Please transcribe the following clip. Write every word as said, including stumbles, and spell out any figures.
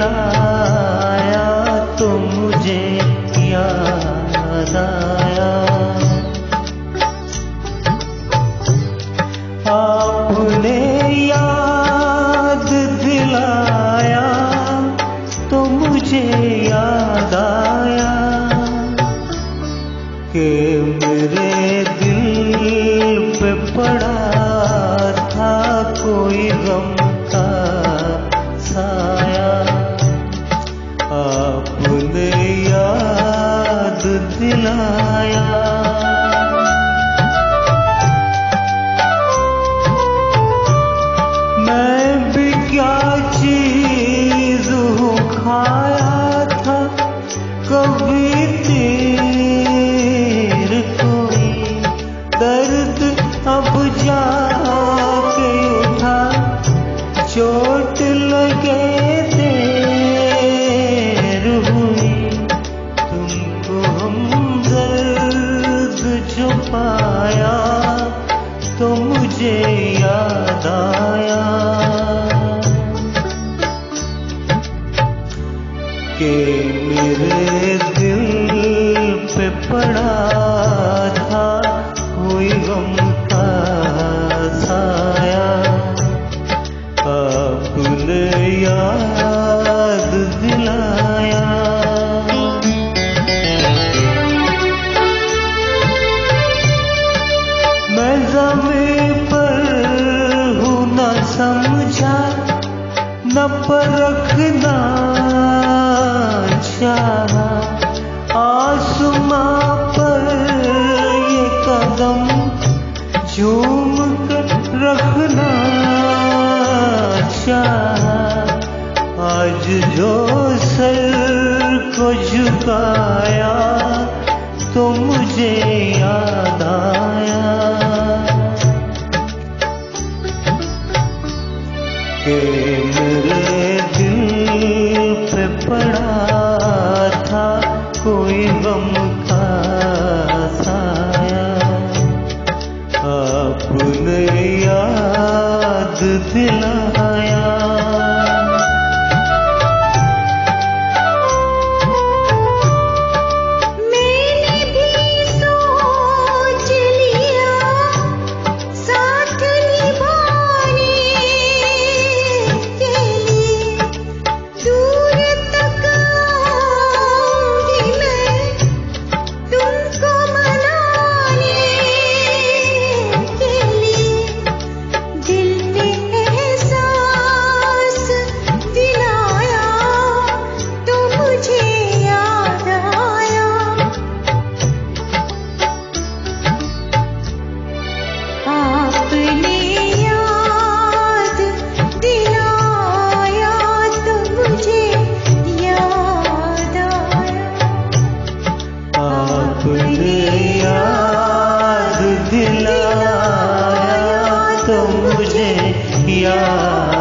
दिलाया तो मुझे याद आया। आपने याद दिलाया तो मुझे याद आया कि मेरे दिल पे पड़ा था कोई गम का साया। आपने याद दिलाया। मैं भी क्या चीज हूँ खाया था कभी तीर कोई, दर्द अब जाके उठा चोट लगे देर हुई। तुमको हमदर्द जो पाया तो मुझे याद आया कि मेरे दिल पे पड़ा था कोई गम का साया। आपने याद दिलाया। मैं ज़मीं पर हूँ न समझा न परखना चाहा, आसमां पर ये कदम झूम कर रखना चाहा। आज जो सर को झुकाया तो मुझे याद आया कि मेरे दिल पे पड़ा था कोई गम का साया। आपने याद दिलाया। आपने याद दिलाया तो मुझे याद